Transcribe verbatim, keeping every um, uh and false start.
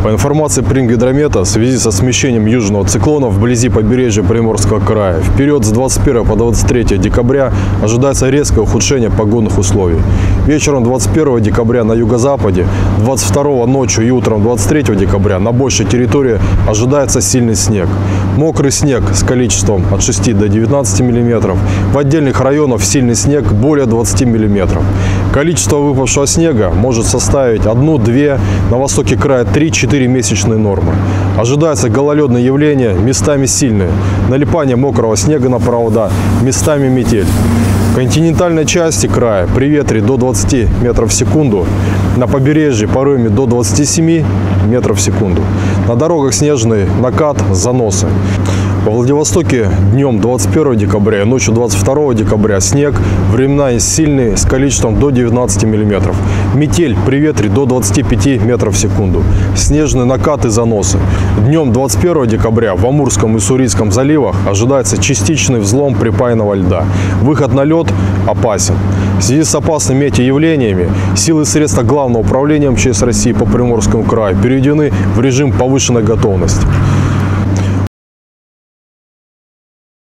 По информации Прингидромета, в связи со смещением южного циклона вблизи побережья Приморского края, в период с двадцать первого по двадцать третье декабря ожидается резкое ухудшение погодных условий. Вечером двадцать первого декабря на юго-западе, двадцать второго ночью и утром двадцать третьего декабря на большей территории ожидается сильный снег. Мокрый снег с количеством от шести до девятнадцати миллиметров. В отдельных районах сильный снег более двадцати миллиметров. Количество выпавшего снега может составить одну-две, на востоке края три-четыре месячные нормы. Ожидается гололедное явление, местами сильные. Налипание мокрого снега на провода, местами метель. В континентальной части края при ветре до двадцати метров в секунду, на побережье порывами до двадцати семи метров в секунду. На дорогах снежный накат, заносы. Во Владивостоке днем двадцать первого декабря и ночью двадцать второго декабря снег, времена сильные с количеством до девятнадцати миллиметров. Метель при ветре до двадцати пяти метров в секунду. Снежный накат и заносы. Днем двадцать первого декабря в Амурском и Уссурийском заливах ожидается частичный взлом припаянного льда. Выход на лед опасен. В связи с опасными метеоявлениями силы и средства Главного управления МЧС России по Приморскому краю переведены в режим повышенной готовности.